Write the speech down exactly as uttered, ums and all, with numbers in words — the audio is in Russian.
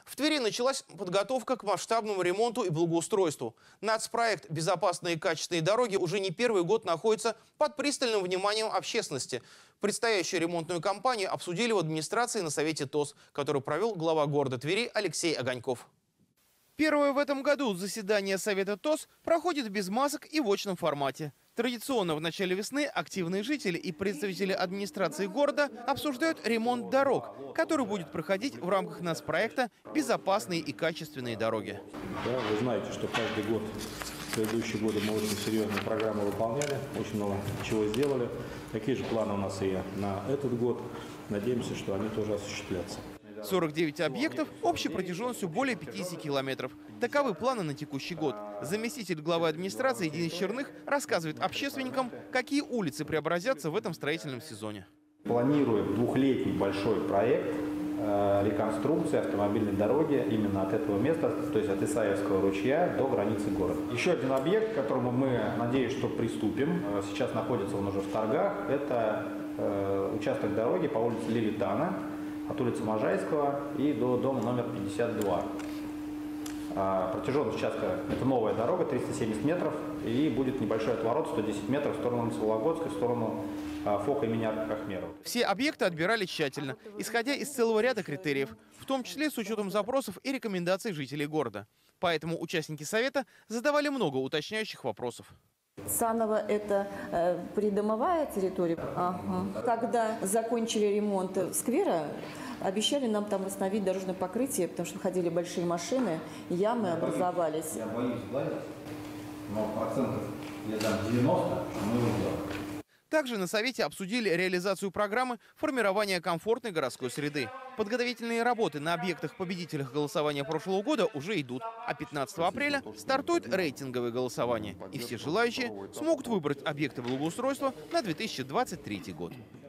В Твери началась подготовка к масштабному ремонту и благоустройству. Нацпроект «Безопасные и качественные дороги» уже не первый год находится под пристальным вниманием общественности. Предстоящую ремонтную кампанию обсудили в администрации на Совете ТОС, который провел глава города Твери Алексей Огоньков. Первое в этом году заседание Совета ТОС проходит без масок и в очном формате. Традиционно в начале весны активные жители и представители администрации города обсуждают ремонт дорог, который будет проходить в рамках нацпроекта «Безопасные и качественные дороги». Да, вы знаете, что каждый год, в предыдущие годы мы очень серьезные программы выполняли, очень много чего сделали. Такие же планы у нас и на этот год. Надеемся, что они тоже осуществлятся. сорок девять объектов общей протяженностью более пятидесяти километров. Таковы планы на текущий год. Заместитель главы администрации Денис Черных рассказывает общественникам, какие улицы преобразятся в этом строительном сезоне. Планируем двухлетний большой проект э, реконструкции автомобильной дороги именно от этого места, то есть от Исаевского ручья до границы города. Еще один объект, к которому мы, надеюсь, что приступим, э, сейчас находится он уже в торгах, это э, участок дороги по улице Левитана, от улицы Можайского и до дома номер пятьдесят два. А, протяженность участка – это новая дорога, триста семьдесят метров, и будет небольшой отворот, сто десять метров, в сторону Вологодской, в сторону а, ФОКа имени Ахмерова. Все объекты отбирали тщательно, исходя из целого ряда критериев, в том числе с учетом запросов и рекомендаций жителей города. Поэтому участники Совета задавали много уточняющих вопросов. Саново – это э, придомовая территория. Ага. Когда закончили ремонт сквера, обещали нам там восстановить дорожное покрытие, потому что ходили большие машины, ямы я образовались. Боюсь, я боюсь сгладить, но процентов я дам девяносто, что мы его сделаем. Также на Совете обсудили реализацию программы формирования комфортной городской среды. Подготовительные работы на объектах-победителях голосования прошлого года уже идут, а пятнадцатого апреля стартует рейтинговое голосование. И все желающие смогут выбрать объекты благоустройства на две тысячи двадцать третий год.